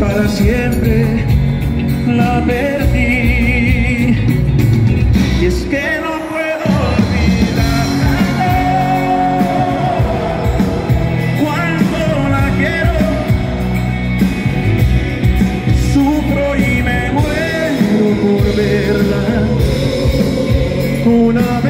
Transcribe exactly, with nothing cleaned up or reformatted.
para siempre la perdí. Y es que no puedo olvidarla cuando la quiero. Sufro y me muero por verla una